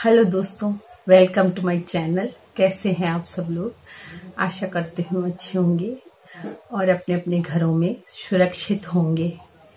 Hello दोस्तों, welcome to my channel. कैसे हैं आप सब लोग? आशा करते हूँ अच्छे होंगे और अपने अपने घरों में सुरक्षित होंगे।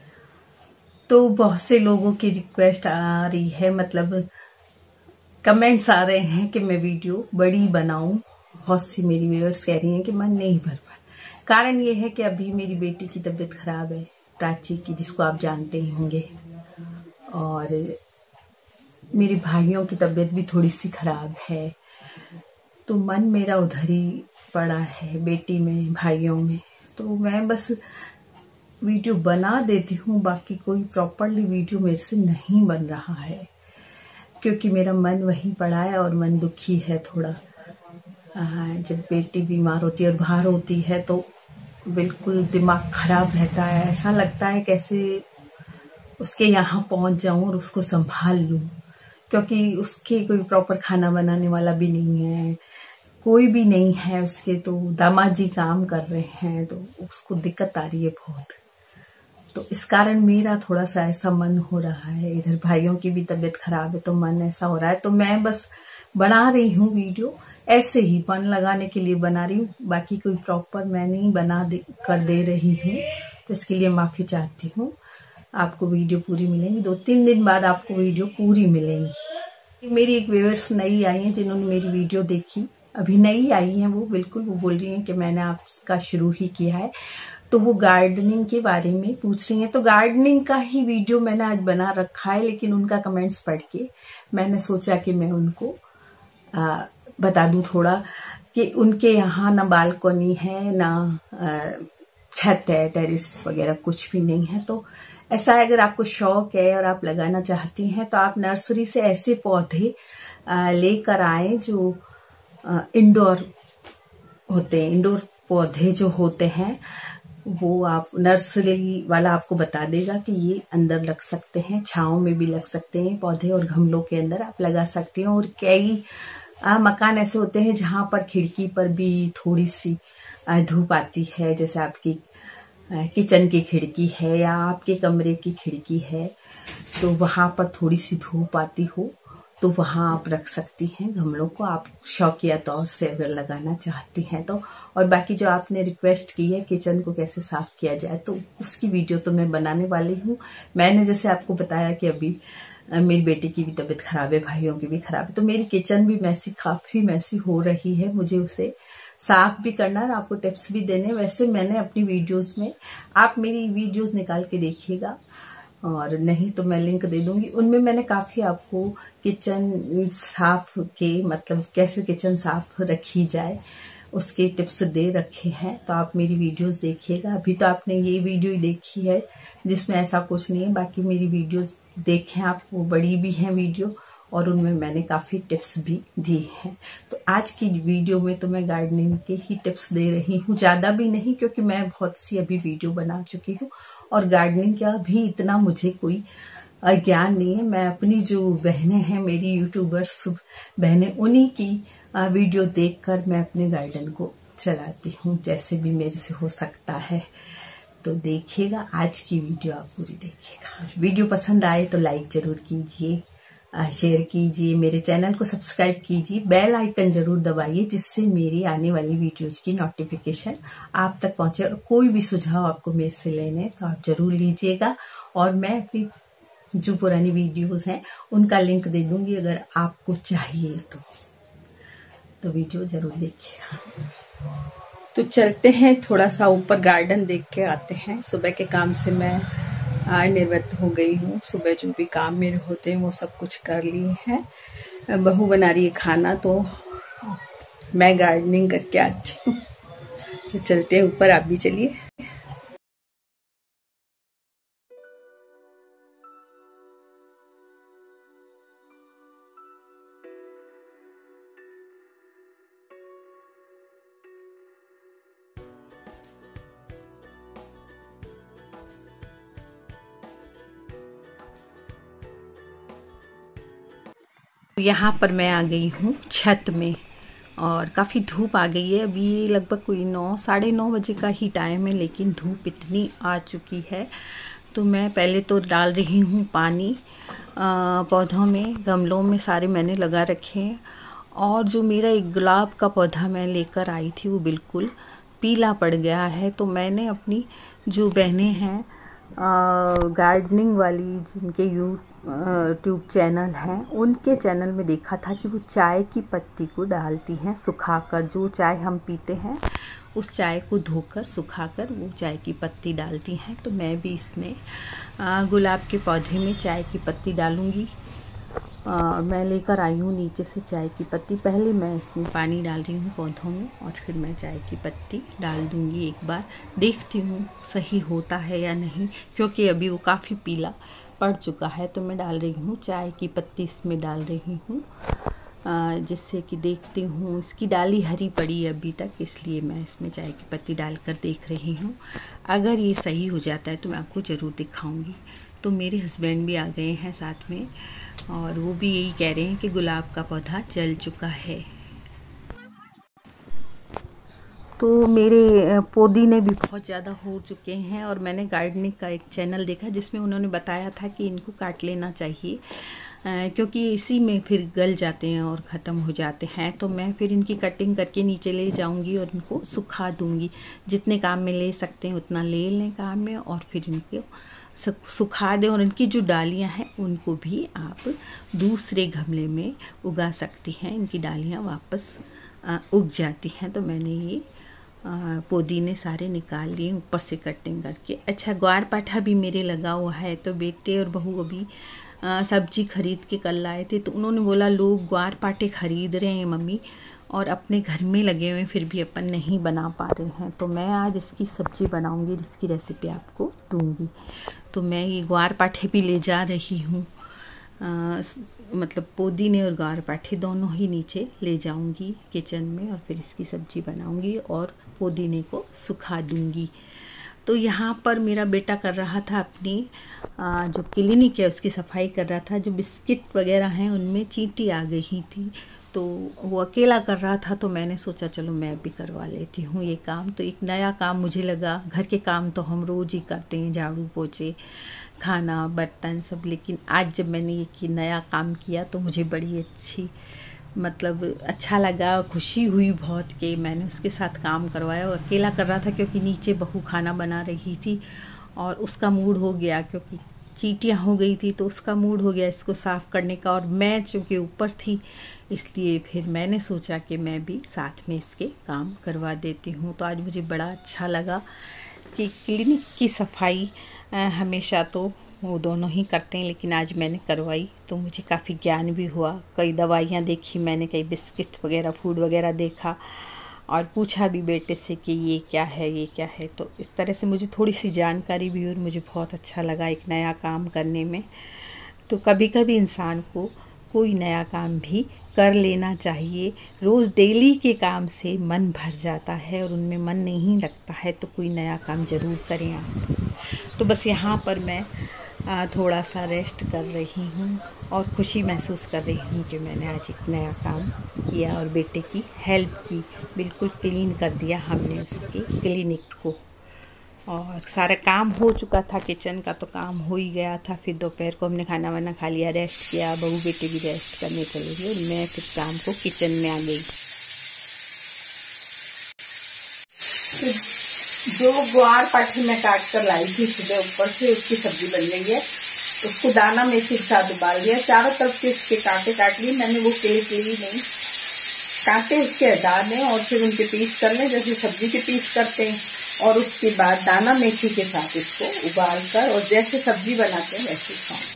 तो बहुत से लोगों की रिक्वेस्ट आ रही है, मतलब कमेंट्स आ रहे हैं कि मैं वीडियो बड़ी बनाऊं। बहुत सी मेरी व्यूअर्स कह रही हैं कि मन नहीं भर पा। कारण ये है कि अभी मेरी बेटी की तबीयत खराब है, प्राची की, जिसको आप जानते ही होंगे, और मेरे भाइयों की तबीयत भी थोड़ी सी खराब है। तो मन मेरा उधर ही पड़ा है, बेटी में, भाइयों में। तो मैं बस वीडियो बना देती हूँ, बाकी कोई प्रॉपरली वीडियो मेरे से नहीं बन रहा है, क्योंकि मेरा मन वहीं पड़ा है और मन दुखी है थोड़ा। जब बेटी बीमार होती है और बाहर होती है तो बिल्कुल दिमाग खराब रहता है। ऐसा लगता है कैसे उसके यहाँ पहुंच जाऊं और उसको संभाल लूं, क्योंकि उसके कोई प्रॉपर खाना बनाने वाला भी नहीं है, कोई भी नहीं है उसके। तो दामाद जी काम कर रहे हैं, तो उसको दिक्कत आ रही है बहुत। तो इस कारण मेरा थोड़ा सा ऐसा मन हो रहा है। इधर भाइयों की भी तबीयत खराब है, तो मन ऐसा हो रहा है। तो मैं बस बना रही हूँ वीडियो, ऐसे ही मन लगाने के लिए बना रही हूँ। बाकी कोई प्रॉपर मैं नहीं कर दे रही हूँ, तो इसके लिए माफी चाहती हूँ। आपको वीडियो पूरी मिलेंगी, 2-3 दिन बाद आपको वीडियो पूरी मिलेंगी। मेरी एक व्यूअर्स नई आई है, जिन्होंने मेरी वीडियो देखी, अभी नई आई है वो, बिल्कुल वो बोल रही हैं कि मैंने आपका शुरू ही किया है। तो वो गार्डनिंग के बारे में पूछ रही हैं। तो गार्डनिंग का ही वीडियो मैंने आज बना रखा है, लेकिन उनका कमेंट्स पढ़ के मैंने सोचा कि मैं उनको बता दूं थोड़ा, कि उनके यहाँ ना बालकनी है, ना छत है, टेरिस वगैरह कुछ भी नहीं है। तो ऐसा है, अगर आपको शौक है और आप लगाना चाहती हैं तो आप नर्सरी से ऐसे पौधे लेकर आए जो इंडोर होते हैं। इंडोर पौधे जो होते हैं वो आप, नर्सरी वाला आपको बता देगा कि ये अंदर लग सकते हैं, छांव में भी लग सकते हैं पौधे, और गमलों के अंदर आप लगा सकते हैं। और कई मकान ऐसे होते हैं जहां पर खिड़की पर भी थोड़ी सी धूप आती है, जैसे आपकी किचन की खिड़की है या आपके कमरे की खिड़की है, तो वहां पर थोड़ी सी धूप आती हो तो वहां आप रख सकती हैं गमलों को, आप शौकिया तौर से अगर लगाना चाहती हैं तो। और बाकी जो आपने रिक्वेस्ट की है किचन को कैसे साफ किया जाए, तो उसकी वीडियो तो मैं बनाने वाली हूँ। मैंने जैसे आपको बताया कि अभी मेरी बेटी की भी तबीयत खराब है, भाइयों की भी खराब है, तो मेरी किचन भी मैसी, काफी मैसी हो रही है। मुझे उसे साफ भी करना और आपको टिप्स भी देने। वैसे मैंने अपनी वीडियोस में, आप मेरी वीडियोस निकाल के देखिएगा, और नहीं तो मैं लिंक दे दूंगी, उनमें मैंने काफी आपको किचन साफ के, मतलब कैसे किचन साफ रखी जाए, उसके टिप्स दे रखे हैं। तो आप मेरी वीडियोस देखिएगा। अभी तो आपने ये वीडियो ही देखी है जिसमें ऐसा कुछ नहीं है, बाकी मेरी वीडियोस देखें आप, वो बड़ी भी हैं वीडियो, और उनमें मैंने काफी टिप्स भी दी हैं। तो आज की वीडियो में तो मैं गार्डनिंग के ही टिप्स दे रही हूँ, ज्यादा भी नहीं, क्योंकि मैं बहुत सी अभी वीडियो बना चुकी हूँ और गार्डनिंग का भी इतना मुझे कोई ज्ञान नहीं है। मैं अपनी जो बहनें हैं, मेरी यूट्यूबर्स बहनें, उन्हीं की वीडियो देखकर मैं अपने गार्डन को चलाती हूँ, जैसे भी मेरे से हो सकता है। तो देखिएगा आज की वीडियो, आप पूरी देखिएगा। वीडियो पसंद आए तो लाइक जरूर कीजिए, शेयर कीजिए, मेरे चैनल को सब्सक्राइब कीजिए, बेल आइकन जरूर दबाइए, जिससे मेरी आने वाली वीडियोज की नोटिफिकेशन आप तक पहुंचे। और कोई भी सुझाव आपको मेरे से लेने तो आप जरूर लीजिएगा, और मैं अपनी जो पुरानी वीडियोस हैं उनका लिंक दे दूंगी अगर आपको चाहिए तो वीडियो जरूर देखिएगा। तो चलते हैं, थोड़ा सा ऊपर गार्डन देख के आते हैं। सुबह के काम से मैं निवृत्त हो गई हूँ। सुबह जो भी काम मेरे होते हैं वो सब कुछ कर लिए हैं। बहू बना रही है खाना, तो मैं गार्डनिंग करके आती हूँ। तो चलते हैं ऊपर, आप भी चलिए। यहाँ पर मैं आ गई हूँ छत में, और काफ़ी धूप आ गई है। अभी लगभग कोई 9, 9:30 बजे का ही टाइम है, लेकिन धूप इतनी आ चुकी है तो मैं पहले तो डाल रही हूँ पानी पौधों में, गमलों में सारे मैंने लगा रखे हैं। और जो मेरा एक गुलाब का पौधा मैं लेकर आई थी वो बिल्कुल पीला पड़ गया है। तो मैंने अपनी जो बहनें हैं गार्डनिंग वाली, जिनके यूट्यूब चैनल हैं, उनके चैनल में देखा था कि वो चाय की पत्ती को डालती हैं सुखाकर। जो चाय हम पीते हैं उस चाय को धोकर सुखाकर वो चाय की पत्ती डालती हैं। तो मैं भी इसमें गुलाब के पौधे में चाय की पत्ती डालूँगी। मैं लेकर आई हूँ नीचे से चाय की पत्ती। पहले मैं इसमें पानी डाल रही हूँ पौधों में और फिर मैं चाय की पत्ती डाल दूँगी। एक बार देखती हूँ सही होता है या नहीं, क्योंकि अभी वो काफ़ी पीला पड़ चुका है। तो मैं डाल रही हूँ चाय की पत्ती, इसमें डाल रही हूँ जिससे कि देखती हूँ। इसकी डाली हरी पड़ी अभी तक, इसलिए मैं इसमें चाय की पत्ती डालकर देख रही हूँ। अगर ये सही हो जाता है तो मैं आपको ज़रूर दिखाऊंगी। तो मेरे हस्बैंड भी आ गए हैं साथ में और वो भी यही कह रहे हैं कि गुलाब का पौधा जल चुका है। तो मेरे पुदीने भी बहुत ज़्यादा हो चुके हैं और मैंने गार्डनिंग का एक चैनल देखा जिसमें उन्होंने बताया था कि इनको काट लेना चाहिए, क्योंकि इसी में फिर गल जाते हैं और ख़त्म हो जाते हैं। तो मैं फिर इनकी कटिंग करके नीचे ले जाऊंगी और इनको सुखा दूंगी। जितने काम में ले सकते हैं उतना ले लें काम में, और फिर इनको सुखा दें। और इनकी जो डालियां हैं उनको भी आप दूसरे गमले में उगा सकती हैं। इनकी डालियां वापस उग जाती हैं। तो मैंने ये पुदीने सारे निकाल लिए ऊपर से कटिंग करके। अच्छा, ग्वारपाठा भी मेरे लगा हुआ है। तो बेटे और बहू अभी सब्जी खरीद के कल लाए थे, तो उन्होंने बोला लोग ग्वारपाठे खरीद रहे हैं मम्मी और अपने घर में लगे हुए फिर भी अपन नहीं बना पा रहे हैं। तो मैं आज इसकी सब्ज़ी बनाऊंगी, इसकी रेसिपी आपको दूंगी। तो मैं ये ग्वारपाठे भी ले जा रही हूँ, मतलब पुदीने और ग्वारपाठे दोनों ही नीचे ले जाऊंगी किचन में, और फिर इसकी सब्ज़ी बनाऊंगी और पुदीने को सुखा दूंगी। तो यहाँ पर मेरा बेटा कर रहा था अपनी जो क्लिनिक है उसकी सफाई कर रहा था। जो बिस्किट वगैरह हैं उनमें चींटी आ गई थी, तो वो अकेला कर रहा था। तो मैंने सोचा चलो मैं भी करवा लेती हूँ ये काम। तो एक नया काम मुझे लगा। घर के काम तो हम रोज़ ही करते हैं, झाड़ू पोछे, खाना, बर्तन सब, लेकिन आज जब मैंने ये नया काम किया तो मुझे बड़ी अच्छा लगा, खुशी हुई बहुत कि मैंने उसके साथ काम करवाया। और अकेला कर रहा था क्योंकि नीचे बहू खाना बना रही थी और उसका मूड हो गया, क्योंकि चींटियाँ हो गई थी तो उसका मूड हो गया इसको साफ़ करने का। और मैं चूँकि ऊपर थी इसलिए फिर मैंने सोचा कि मैं भी साथ में इसके काम करवा देती हूँ। तो आज मुझे बड़ा अच्छा लगा कि क्लिनिक की सफाई हमेशा तो वो दोनों ही करते हैं, लेकिन आज मैंने करवाई तो मुझे काफ़ी ज्ञान भी हुआ। कई दवाइयाँ देखी मैंने, कई बिस्किट वगैरह, फूड वगैरह देखा और पूछा भी बेटे से कि ये क्या है, ये क्या है। तो इस तरह से मुझे थोड़ी सी जानकारी भी हुई और मुझे बहुत अच्छा लगा एक नया काम करने में। तो कभी कभी इंसान को कोई नया काम भी कर लेना चाहिए। रोज़ डेली के काम से मन भर जाता है और उनमें मन नहीं लगता है, तो कोई नया काम ज़रूर करें आप। तो बस यहाँ पर मैं थोड़ा सा रेस्ट कर रही हूँ और खुशी महसूस कर रही हूँ कि मैंने आज एक नया काम किया और बेटे की हेल्प की। बिल्कुल क्लीन कर दिया हमने उसके क्लिनिक को, और सारा काम हो चुका था। किचन का तो काम हो ही गया था। फिर दोपहर को हमने खाना वाना खा लिया, रेस्ट किया, बहू बेटे भी रेस्ट करने चले गए और मैं फिर शाम को किचन में आ गई। जो ग्वारपाठे मैं काट कर लाई थी सुबह ऊपर से, उसकी सब्जी बन गई है। उसको दाना मेथी के साथ उबाल दिया, चारों तरफ से उसके कांटे काट लिए मैंने, वो केली नहीं कांटे उसके हटा दें और फिर उनके पीस कर लें जैसे सब्जी के पीस करते हैं। और उसके बाद दाना मेथी के साथ इसको उबाल कर और जैसे सब्जी बनाते हैं वैसे खाओ।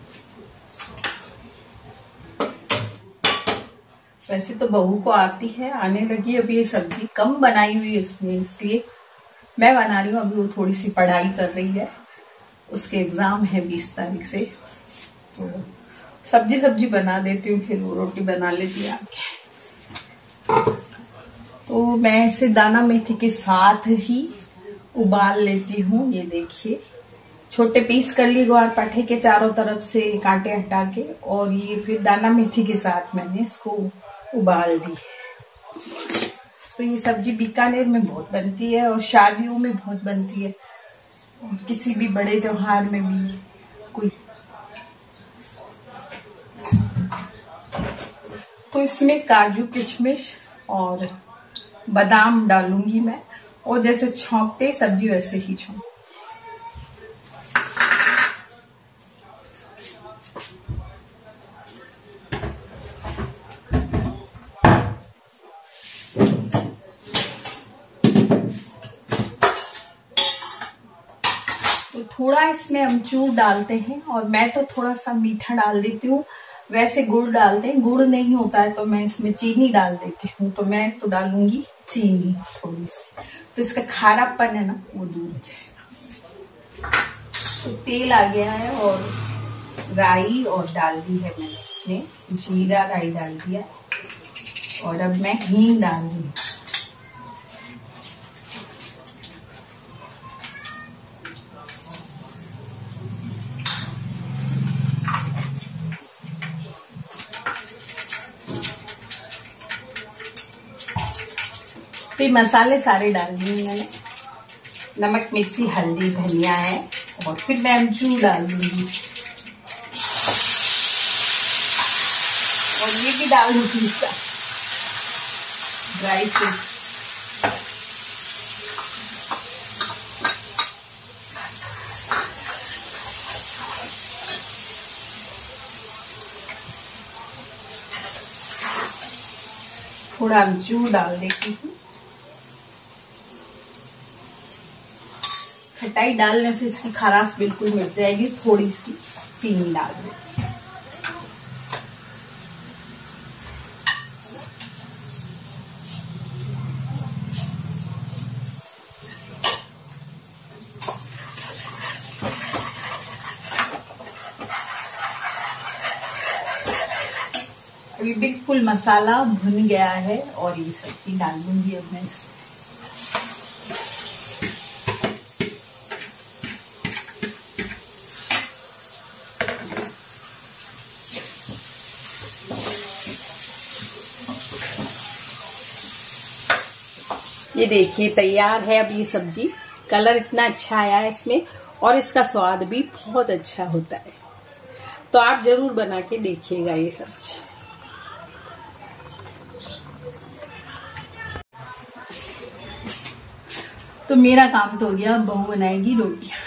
वैसे तो बहू को आती है, आने लगी। अभी ये सब्जी कम बनाई हुई इसने, इसलिए मैं बना रही हूँ। अभी वो थोड़ी सी पढ़ाई कर रही है, उसके एग्जाम है 20 तारीख से। तो सब्जी बना देती हूँ, फिर वो रोटी बना लेती है आके। तो मैं इसे दाना मेथी के साथ ही उबाल लेती हूँ। ये देखिए छोटे पीस कर लिए ग्वारपाठे के चारों तरफ से कांटे हटा के, और ये फिर दाना मेथी के साथ मैंने इसको उबाल दी है। तो ये सब्जी बीकानेर में बहुत बनती है और शादियों में बहुत बनती है। और किसी भी बड़े त्योहार में भी कोई, तो इसमें काजू किशमिश और बादाम डालूंगी मैं, और जैसे छौंकते सब्जी वैसे ही छौंक। तो थोड़ा इसमें अमचूर डालते हैं, और मैं तो थोड़ा सा मीठा डाल देती हूँ। वैसे गुड़ डालते हैं, गुड़ नहीं होता है तो मैं इसमें चीनी डाल देती हूँ। तो मैं तो डालूंगी चीनी थोड़ी सी, तो इसका खारापन है ना वो दूर हो जाएगा। तो तेल आ गया है, और राई और डाल दी है मैंने इसमें, जीरा राई डाल दिया, और अब मैं हींग डाल दी। तो मसाले सारे डाल दिए मैंने, नमक मिर्ची हल्दी धनिया है, और फिर मैं अमचूर डाल दूंगी, और ये भी डाल दूंगी ड्राई फ्रूट्स। थोड़ा अमचूर डाल देती हूँ, खटाई डालने से इसकी खराश बिल्कुल मिट जाएगी। थोड़ी सी चीनी डाल दें। अभी बिल्कुल मसाला भुन गया है, और ये सब्जी डाल दूंगी अब मैं इसमें। ये देखिए तैयार है अब ये सब्जी। कलर इतना अच्छा आया है इसमें, और इसका स्वाद भी बहुत अच्छा होता है। तो आप जरूर बना के देखिएगा ये सब्जी। तो मेरा काम तो हो गया, बहू बनाएगी रोटियां।